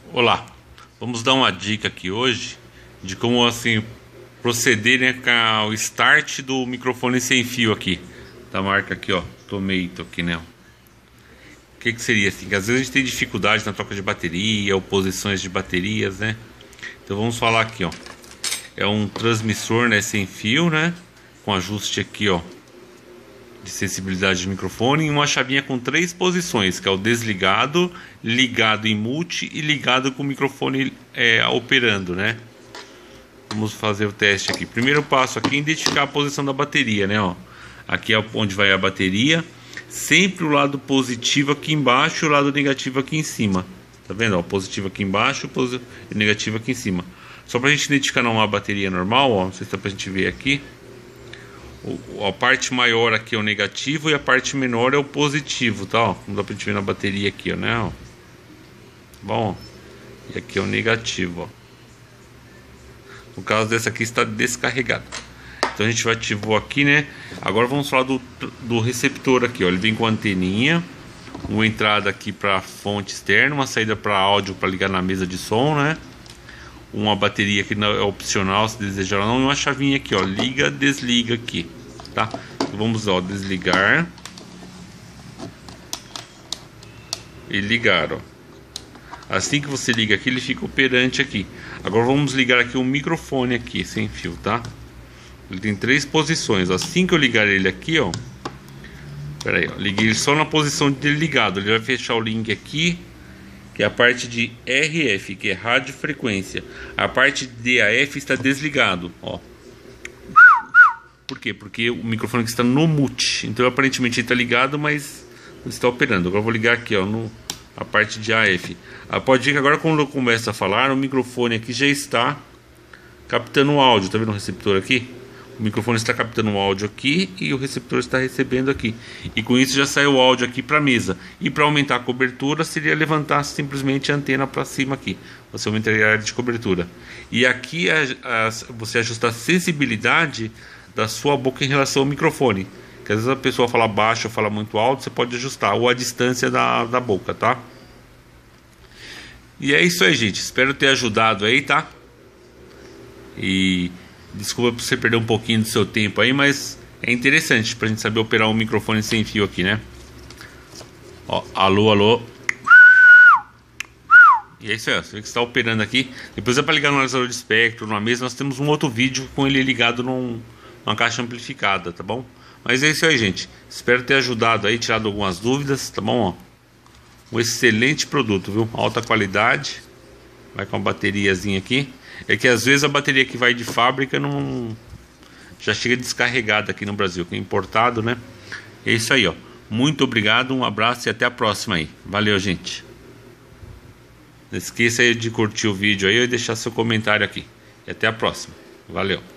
Olá, vamos dar uma dica aqui hoje de como assim proceder, né, com o start do microfone sem fio aqui da marca aqui, ó, Tomato aqui, né? O que seria assim? Que às vezes a gente tem dificuldade na troca de bateria ou posições de baterias, né? Então vamos falar aqui, ó. É um transmissor, né, sem fio, né? Com ajuste aqui, ó, de sensibilidade de microfone, e uma chavinha com 3 posições, que é o desligado, ligado em multi e ligado com o microfone operando, né? Vamos fazer o teste aqui. Primeiro passo aqui é identificar a posição da bateria, né? Ó, aqui é onde vai a bateria. Sempre o lado positivo aqui embaixo e o lado negativo aqui em cima. Tá vendo? Ó, positivo aqui embaixo e negativo aqui em cima. Só pra gente identificar não uma bateria normal, ó, não sei se dá pra gente ver aqui. A parte maior aqui é o negativo e a parte menor é o positivo, tá? Ó, não dá pra gente ver na bateria aqui, ó, né? Ó. Bom, ó. E aqui é o negativo, ó. No caso dessa aqui está descarregado. Então a gente ativou aqui, né? Agora vamos falar do receptor aqui, ó. Ele vem com anteninha, uma entrada aqui para fonte externa, uma saída para áudio para ligar na mesa de som, né? Uma bateria que é opcional se desejar ou não, e uma chavinha aqui, ó, liga, desliga aqui, tá? Então vamos, ó, desligar e ligar, ó. Assim que você liga aqui, ele fica operante aqui. Agora vamos ligar aqui o microfone aqui, sem fio, tá? Ele tem 3 posições. Assim que eu ligar ele aqui, ó, pera aí, ó, liguei ele só na posição de ligado. Ele vai fechar o link aqui, que é a parte de RF, que é rádio frequência. A parte de DAF está desligado, ó. Por quê? Porque o microfone aqui está no mute. Então aparentemente ele está ligado, mas não está operando. Agora eu vou ligar aqui, ó, a parte de AF. Pode ver que agora quando eu começo a falar, o microfone aqui já está captando o áudio. Tá vendo o receptor aqui? O microfone está captando o áudio aqui e o receptor está recebendo aqui. E com isso já saiu o áudio aqui para a mesa. E para aumentar a cobertura seria levantar simplesmente a antena para cima aqui. Você aumentaria a área de cobertura. E aqui você ajusta a sensibilidade da sua boca em relação ao microfone. Que às vezes a pessoa fala baixo ou fala muito alto, você pode ajustar. Ou a distância da boca, tá? E é isso aí, gente. Espero ter ajudado aí, tá? E desculpa por você perder um pouquinho do seu tempo aí, mas é interessante pra gente saber operar um microfone sem fio aqui, né? Ó, alô, alô. E é isso aí, ó, você vê que está operando aqui. Depois é para ligar no analisador de espectro, numa mesa. Nós temos um outro vídeo com ele ligado numa caixa amplificada, tá bom? Mas é isso aí, gente. Espero ter ajudado aí, tirado algumas dúvidas, tá bom? Ó, um excelente produto, viu? Alta qualidade. Vai com a bateriazinha aqui. É que às vezes a bateria que vai de fábrica não já chega descarregada aqui no Brasil, que é importado, né? É isso aí, ó. Muito obrigado, um abraço e até a próxima aí. Valeu, gente. Não esqueça aí de curtir o vídeo aí e deixar seu comentário aqui. E até a próxima. Valeu.